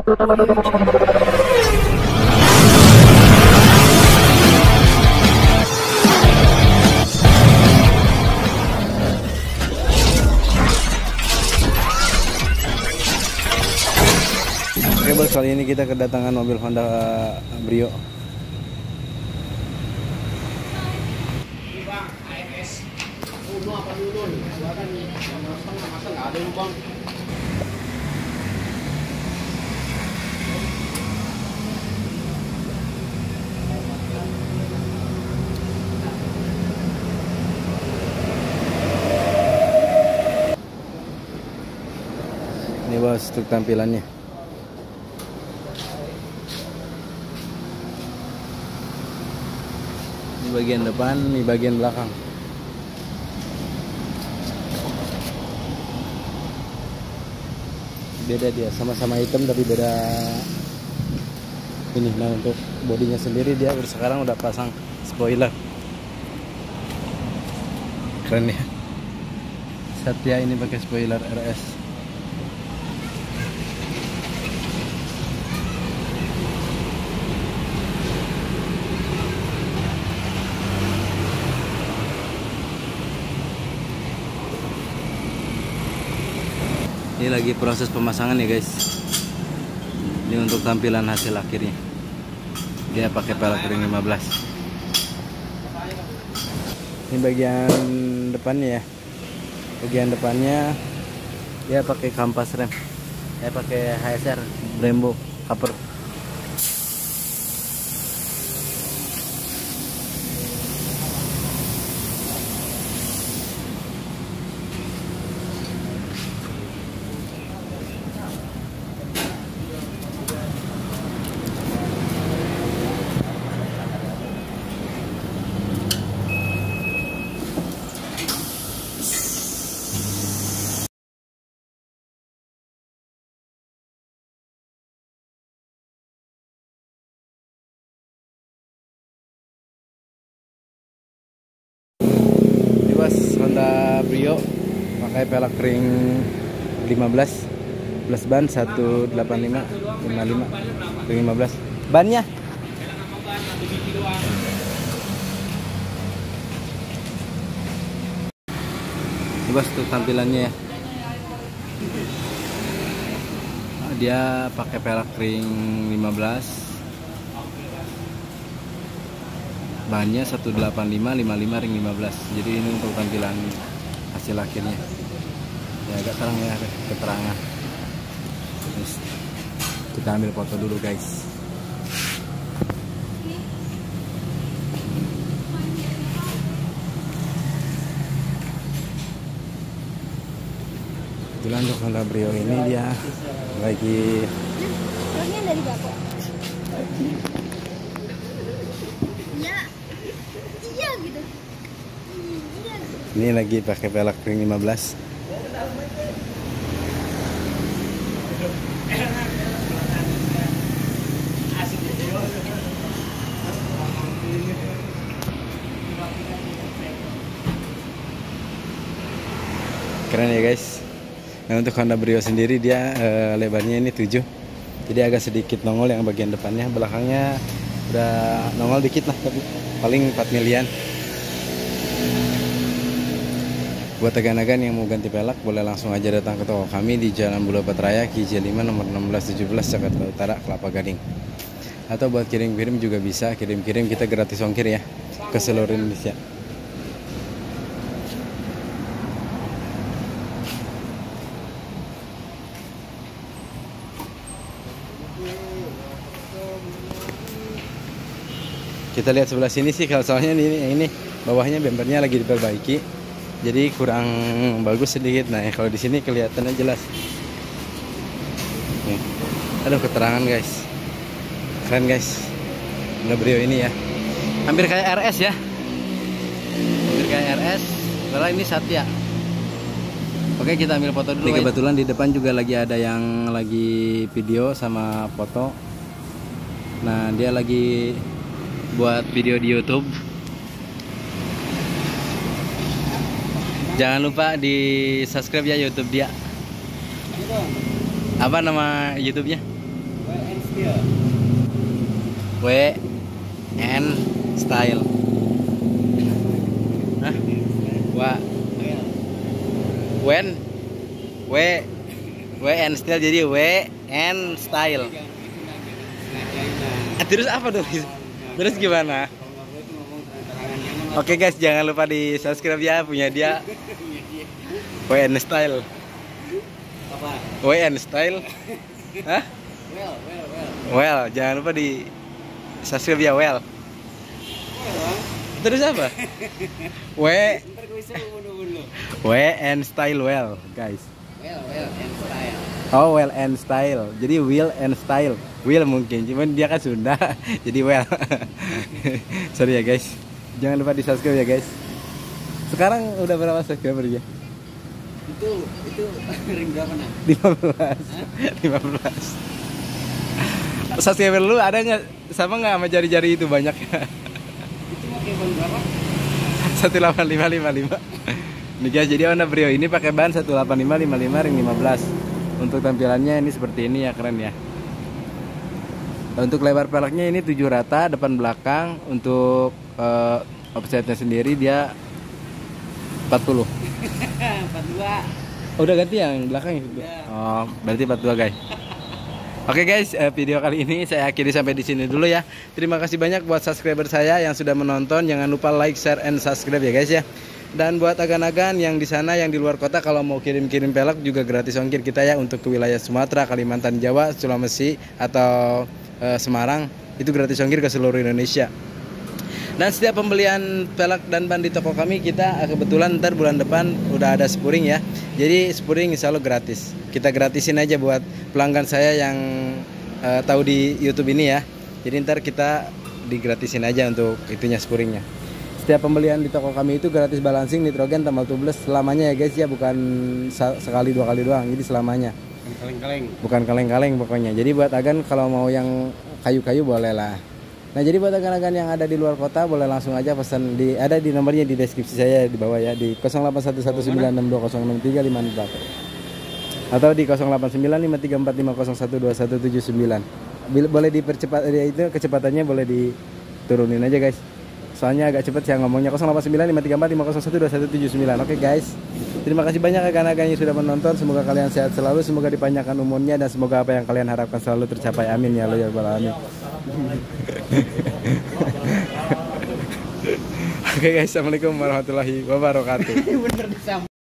Oke bos, kali ini kita kedatangan mobil Honda Brio. Ini bos untuk tampilannya. Ini bagian depan, ini bagian belakang. Beda dia, sama-sama hitam tapi beda ini. Nah untuk bodinya sendiri dia sekarang udah pasang spoiler. Keren ya. Satya ini pakai spoiler RS. Ini lagi proses pemasangan ya guys. Ini untuk tampilan hasil akhirnya. Dia pakai pelek ring 15. Ini bagian depannya ya. Bagian depannya dia pakai kampas rem. Saya pakai HSR Brembo Upper. Honda Brio pakai pelek ring 15 plus ban 185 55 ring 15 bannya. Bos tuh tampilannya ya. Dia pakai pelek ring 15, bannya 185 55 ring 15. Jadi ini untuk tampilan hasil akhirnya. Ya agak terang ya keterangan. Terus kita ambil foto dulu guys. Kebetulan untuk Honda Brio ini dia lagi dari bapak. Iya gitu. Ini lagi pakai pelek ring 15. Keren ya guys. Nah untuk Honda Brio sendiri dia lebarnya ini 7. Jadi agak sedikit nongol yang bagian depannya. Belakangnya udah nongol dikit lah, tapi paling 4 milian. Buat agan-agan yang mau ganti pelek boleh langsung aja datang ke toko kami di Jalan Boulevard Raya KJ 5 nomor 1617 Jakarta Utara, Kelapa Gading. Atau buat kirim-kirim juga bisa, kirim-kirim kita gratis ongkir ya ke seluruh Indonesia. Kita lihat sebelah sini sih, kalau soalnya ini bawahnya bempernya lagi diperbaiki, jadi kurang bagus sedikit. Nah kalau di sini kelihatannya jelas. Nih. Aduh keterangan guys, keren guys. Honda Brio ini ya, hampir kayak RS ya, hampir kayak RS. Kalau ini Satya. Oke kita ambil foto dulu. Ini kebetulan di depan juga lagi ada yang lagi video sama foto. Nah dia lagi buat video di YouTube. Jangan lupa di subscribe ya YouTube dia. Apa nama YouTube-nya? W N style. Hah? When W N style jadi W N style. Terus apa dong? Terus gimana? Oke guys, jangan lupa di subscribe ya, punya dia WN Style. Apa? WN Style. Hah? Well, jangan lupa di subscribe ya, well. Terus apa? WN Style well, guys. Oh, well and style. Jadi will and style. Will mungkin, cuman dia kan Sunda. Jadi well. Sorry ya guys. Jangan lupa di subscribe ya guys. Sekarang udah berapa subscriber ya? Itu ring berapa nah? 15. Subscriber lu ada nggak? Sama nggak sama jari-jari itu banyak? Itu mau kayak ban berapa? 18555. Nih guys, jadi Honda Brio ini pakai ban 18555 ring 15. Untuk tampilannya ini seperti ini ya, keren ya. Untuk lebar peleknya ini 7 rata depan belakang. Untuk offsetnya sendiri dia 40. 42. Oh, udah ganti yang belakang ya? Oh, berarti 42 guys. Oke guys, video kali ini saya akhiri sampai di sini dulu ya. Terima kasih banyak buat subscriber saya yang sudah menonton. Jangan lupa like, share, and subscribe ya guys ya. Dan buat agan-agan yang di sana, yang di luar kota, kalau mau kirim-kirim pelek juga gratis ongkir kita ya. Untuk ke wilayah Sumatera, Kalimantan, Jawa, Sulawesi, atau Semarang, itu gratis ongkir ke seluruh Indonesia. Dan setiap pembelian pelek dan ban di toko kami, kita kebetulan ntar bulan depan udah ada spuring ya. Jadi spuring insya Allah gratis. Kita gratisin aja buat pelanggan saya yang tahu di YouTube ini ya. Jadi ntar kita digratisin aja untuk itunya, spuringnya. Setiap pembelian di toko kami itu gratis balancing, nitrogen, tambal tubles selamanya ya guys ya, bukan sekali 2 kali doang. Jadi selamanya. Bukan kaleng-kaleng pokoknya. Jadi buat agan kalau mau yang kayu-kayu boleh lah. Nah, jadi buat agan-agan yang ada di luar kota boleh langsung aja pesan ada di nomornya di deskripsi saya di bawah ya, di 081196263544 atau di 089534501279. Boleh dipercepat itu, kecepatannya boleh diturunin aja guys. Soalnya agak cepet saya ngomongnya. 089534501279. Oke guys. Terima kasih banyak agan-agan yang sudah menonton. Semoga kalian sehat selalu, semoga dipanjangkan umurnya, dan semoga apa yang kalian harapkan selalu tercapai. Amin ya Allah ya Rabbal alamin. Oke guys, assalamualaikum warahmatullahi wabarakatuh.